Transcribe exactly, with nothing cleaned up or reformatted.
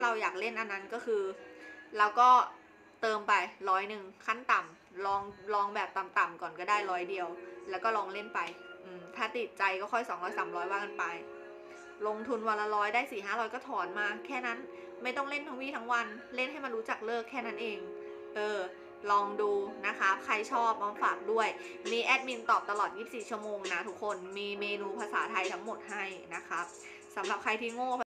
เราอยากเล่นอันนั้นก็คือเราก็เติมไปร้อยหนึ่งขั้นต่ำลองลองแบบต่ำๆก่อนก็ได้ร้อยเดียวแล้วก็ลองเล่นไปถ้าติดใจก็ค่อยสองร้อยสามร้อยว่ากันไปลงทุนวันละร้อยได้สี่ห้าร้อยก็ถอนมาแค่นั้นไม่ต้องเล่นทั้งวี่ทั้งวันเล่นให้มันรู้จักเลิกแค่นั้นเองเออลองดูนะคะใครชอบมาฝากด้วยมีแอดมินตอบตลอดยี่สิบสี่ชั่วโมงนะทุกคนมีเมนูภาษาไทยทั้งหมดให้นะครับสำหรับใครที่โง่